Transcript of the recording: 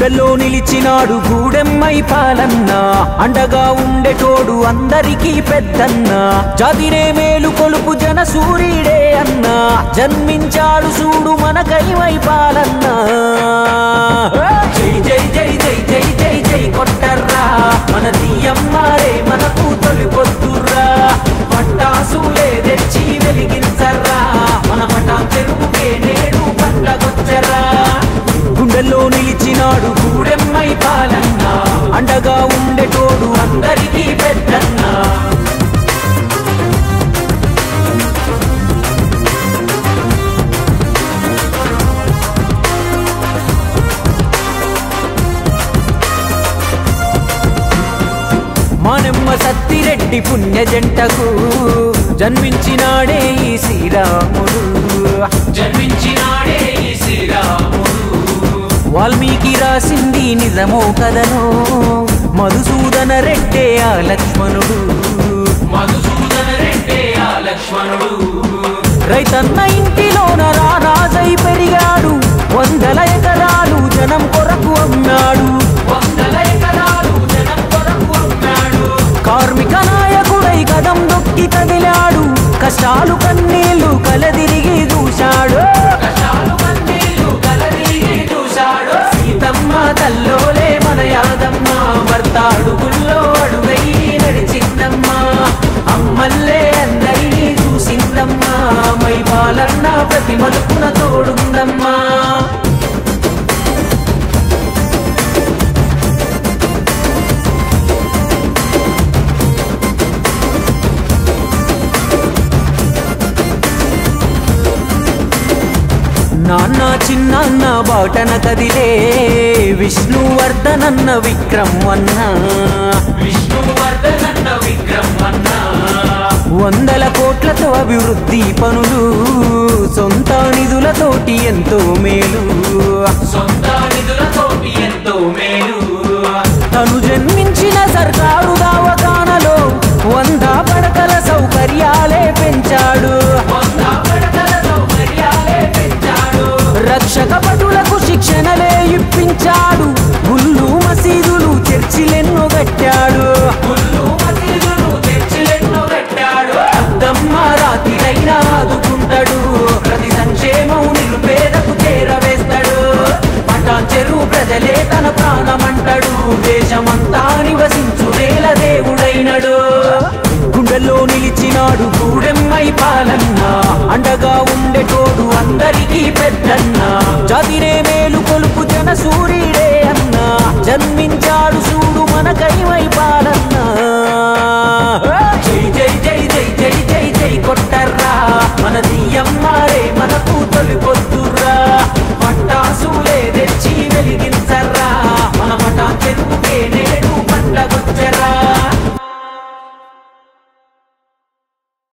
గుండెల్లో నిలిచినాడు గూడెమ్మై పాలన్న అండగా ఉండేటోడు అందరికీ పెద్దన్న జాతినే మేలు కొలుపు జన సూర్యుడే అన్న జన్మించాడు చూడు మనకైవై పాలన్న జై జై జై జై జై జై జై కొట్టర్రా మన తీయమ్మారే మనకు తొలి పొద్దుర్రా పట్టాసులే తెచ్చి వెలిగించర్రా మన పటా చెరువుకే నేడు పండగొచ్చరా గుండెల్లో నిలిచినాడు గూడెమ్మై పాలన్న అండగా ఉండేటోడు అందరికీ పెద్దన్న మానమ్మ సత్తిరెడ్డి పుణ్య జంటకు జన్మించినాడే ఈ శ్రీరాముడు వాల్మీకి రాసింది నిజమో కథనో మధుసూదన రెడ్డే ఆ లక్ష్మణుడు రైతన్న ఇంటిలోన రారాజై పెరిగాడు వందల ఎకరాలు జనం కొరకు అన్నాడు కార్మిక నాయకుడై కదం దొక్కి కదిలాడు కష్టాలు కన్నీళ్లు కలదిరిగి చూశాడు సీతమ్మ తల్లోలే మన యాదమ్మ భర్త అడుగుల్లో అడుగై నడిచిందమ్మ అమ్మల్లే అందరినీ చూసిందమ్మా మై పాలన్న ప్రతి మలుపున తోడుందమ్మా నాన్న చిన్న బాటన కదిలే విష్ణువర్ధనన్న విక్రమన్న వందల కోట్లతో అభివృద్ధి పనులు సొంత నిధులతోటి ఎంతో మేలు